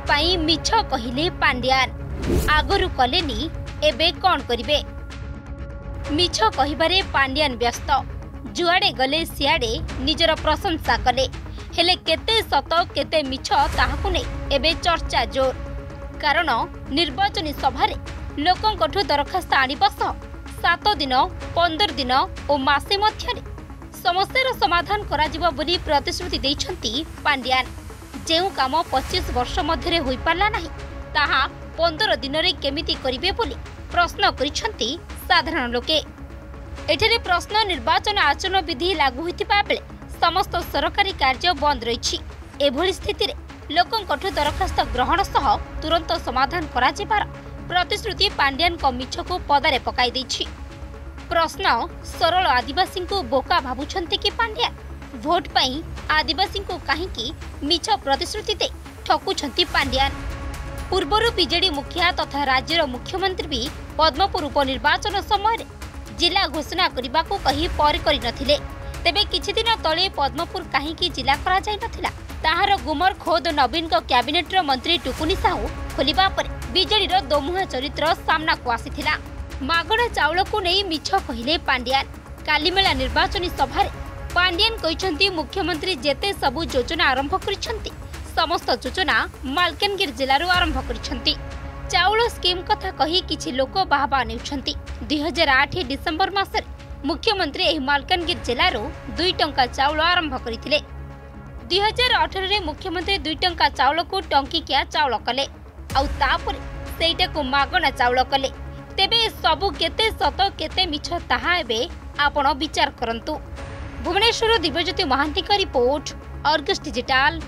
पाई मिछ कहिले पांड्यान आगरु कलेनी एबे कौन करिवे। मिछ कहिबारे पांड्यान व्यस्त जुआड़े गले सियाड़े निजर प्रशंसा कले हेले केते सत केते मिछ ताहाकु नै एबे चर्चा जोर। कारण निर्वाचनी सभारे लोकंकठु दरखास्त आनिबा सह 7 दिन 15 दिन और मासे मध्यरे समस्यार समाधान कराजिबा बोली प्रतिश्रुति दैछंती पांड्यान। जेउ काम 25 वर्ष मध्यरे होई पारला नाही ताहा 15 दिन रे केमिति करिवे बोली प्रश्न करिछंती साधारण लोके। एठरे प्रश्न निर्वाचन आचरण विधि लागू होइतिबा बेले समस्त सरकारी कार्य बंद रहिछि। एभली स्थिति रे लोकंकठु दरखास्त ग्रहण सह तुरंत समाधान कराजिबार प्रतिश्रुति पांड्यान को मिछ को पदारे पकाई दैछि। प्रश्न सरल आदिवासी को बोका भाबुछंती कि पांड्या भोट पाई आदिवासी को काहींकी मिछ प्रतिश्रुति दे ठकुछंती पांड्यान। पूर्वरु बीजेडी मुखिया तथा राज्यर मुख्यमंत्री भी पद्मपुर उपनिर्वाचन समय जिला घोषणा करने को कही पर करि नथिले। तेबे किछि दिन तले पद्मपुर काहींकी जिला करा जाय नथिला ताहार गुमर खोद नवीन को कैबिनेट मंत्री टुकुनी साहू खोलिबा पर बीजेडी रो दोमुहा चरित्र सामना को आसीथिला। मागणा चाउल को नहीं मिछ कहिले पांड्यान। कालीमेला निर्वाचनी सभारे पांड्यान कहिसंती मुख्यमंत्री जेते सबु योजना आरंभ करिसंती समस्त योजना मालकानगिरी जिल्लारो आरंभ करिसंती। चाउल स्कीम कथा कही किछि लोक बाहबा नेउछंती। 2008 डिसेंबर मासरे मुख्यमंत्री एही मालकानगिरी जिल्लारो 2 टंका चाउल आरंभ करिथिले। 2018 रे मुख्यमंत्री 2 टंका चाउल को टंकिकिया चाउल कले आउ तापरे सेइटा को मागणा चाउल कले। तेबे सबु केते सत केते मिछ ताहा एबे आपण विचार करंतु। भुवनेश्वर दिव्यज्योति महांती का रिपोर्ट अर्गस डिजिटल।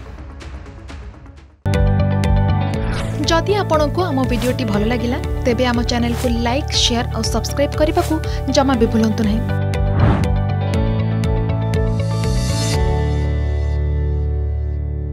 जदि आपंक आम भिडी भल लगा तेब आम चैनल को लाइक शेयर और सब्सक्राइब करने को जमा भी भूलु नहीं।